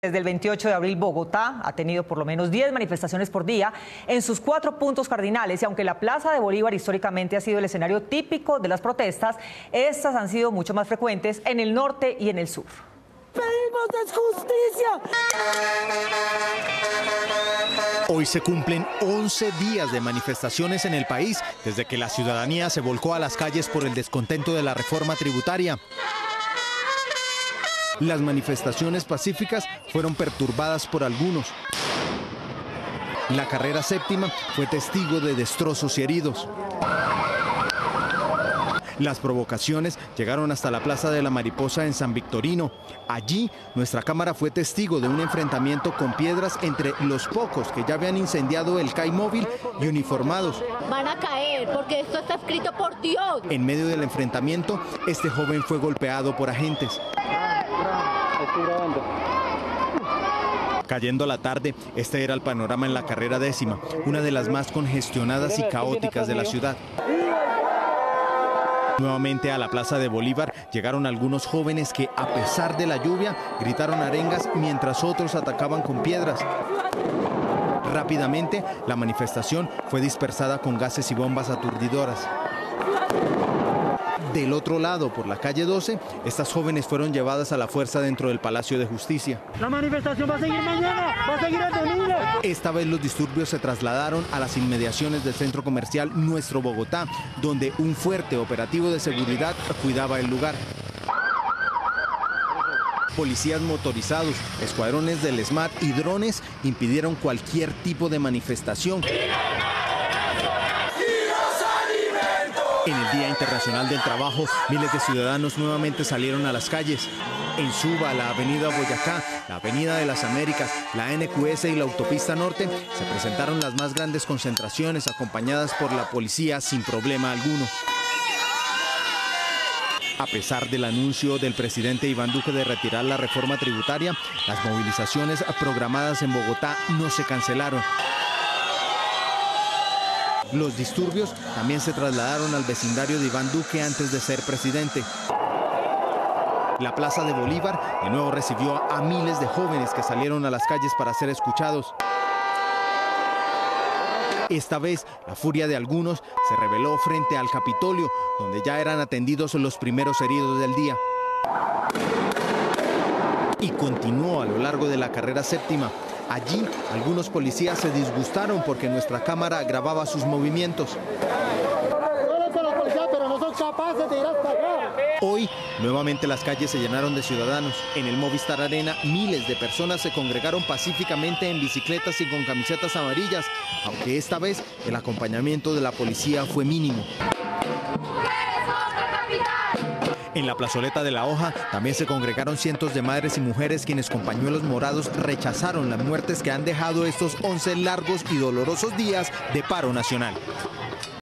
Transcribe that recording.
Desde el 28 de abril, Bogotá ha tenido por lo menos 10 manifestaciones por día en sus 4 puntos cardinales, y aunque la Plaza de Bolívar históricamente ha sido el escenario típico de las protestas, estas han sido mucho más frecuentes en el norte y en el sur. ¡Pedimos justicia! Hoy se cumplen 11 días de manifestaciones en el país, desde que la ciudadanía se volcó a las calles por el descontento de la reforma tributaria. Las manifestaciones pacíficas fueron perturbadas por algunos. La carrera séptima fue testigo de destrozos y heridos. Las provocaciones llegaron hasta la Plaza de la Mariposa en San Victorino. Allí, nuestra cámara fue testigo de un enfrentamiento con piedras entre los pocos que ya habían incendiado el CAI móvil y uniformados. Van a caer porque esto está escrito por Dios. En medio del enfrentamiento, este joven fue golpeado por agentes. Cayendo la tarde, este era el panorama en la carrera décima, una de las más congestionadas y caóticas de la ciudad. Nuevamente a la Plaza de Bolívar llegaron algunos jóvenes que, a pesar de la lluvia, gritaron arengas mientras otros atacaban con piedras. Rápidamente, la manifestación fue dispersada con gases y bombas aturdidoras. Del otro lado, por la calle 12, estas jóvenes fueron llevadas a la fuerza dentro del Palacio de Justicia. La manifestación va a seguir mañana, va a seguir el domingo. Esta vez los disturbios se trasladaron a las inmediaciones del centro comercial Nuestro Bogotá, donde un fuerte operativo de seguridad cuidaba el lugar. Policías motorizados, escuadrones del SMAT y drones impidieron cualquier tipo de manifestación. En el Día Internacional del Trabajo, miles de ciudadanos nuevamente salieron a las calles. En Suba, la avenida Boyacá, la avenida de las Américas, la NQS y la autopista norte, se presentaron las más grandes concentraciones acompañadas por la policía sin problema alguno. A pesar del anuncio del presidente Iván Duque de retirar la reforma tributaria, las movilizaciones programadas en Bogotá no se cancelaron. Los disturbios también se trasladaron al vecindario de Iván Duque antes de ser presidente. La Plaza de Bolívar de nuevo recibió a miles de jóvenes que salieron a las calles para ser escuchados. Esta vez, la furia de algunos se reveló frente al Capitolio, donde ya eran atendidos los primeros heridos del día. Y continuó a lo largo de la carrera séptima. Allí, algunos policías se disgustaron porque nuestra cámara grababa sus movimientos. Hoy, nuevamente las calles se llenaron de ciudadanos. En el Movistar Arena, miles de personas se congregaron pacíficamente en bicicletas y con camisetas amarillas, aunque esta vez el acompañamiento de la policía fue mínimo. En la plazoleta de La Hoja también se congregaron cientos de madres y mujeres quienes con pañuelos morados rechazaron las muertes que han dejado estos 11 largos y dolorosos días de paro nacional.